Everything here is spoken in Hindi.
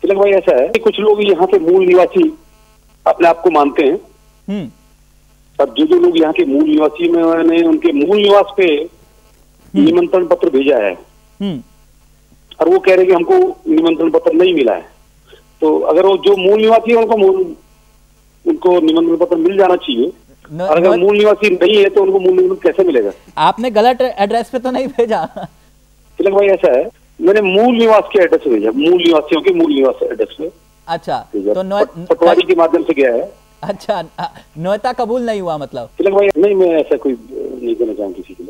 तिलक भाई ऐसा है कि कुछ लोग यहाँ के मूल निवासी अपने आप को मानते हैं। अब जो लोग यहाँ के मूल निवासी में, मैंने उनके मूल निवास पे निमंत्रण पत्र भेजा है और वो कह रहे हैं कि हमको निमंत्रण पत्र नहीं मिला है। तो अगर वो जो मूल निवासी है उनको निमंत्रण पत्र मिल जाना चाहिए, और अगर मूल निवासी नहीं है तो उनको मूल निमंत्रण कैसे मिलेगा? आपने गलत एड्रेस पे तो नहीं भेजा? तिलक भाई ऐसा है, मैंने मूल निवास के एड्रेस पे भेजा, मूल निवासियों के मूल निवास एड्रेस पे। अच्छा, तो पटवारी के माध्यम से गया है। अच्छा, न्योता कबूल नहीं हुआ मतलब? तिलक भाई नहीं, मैं ऐसा कोई नहीं करना चाहूँ किसी के।